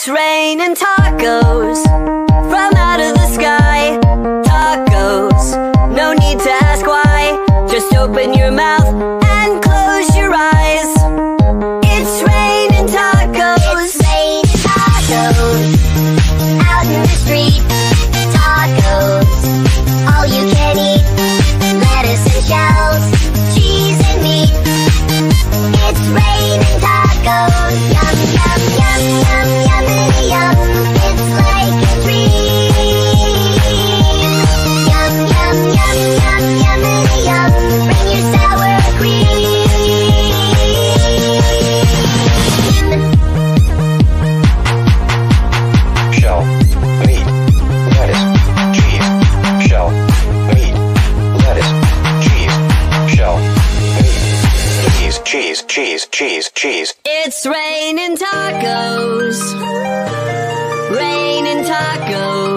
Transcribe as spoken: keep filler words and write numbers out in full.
It's raining tacos from out of the sky. Tacos, no need to ask why. Just open your mouth and close your eyes. It's raining tacos. It's raining tacos out in the street. Tacos, all you can eat. Lettuce and shells, cheese and meat. It's raining tacos. Yum, yum, yum, yum, yummity yum. It's like a dream. Yum, yum, yum, yum, yummity yum. Bring your sour cream. Shell, meat, lettuce, cheese. Shell, meat, lettuce, cheese. Shell, meat, cheese, cheese, cheese, cheese, cheese. It's raining tacos. Raining tacos.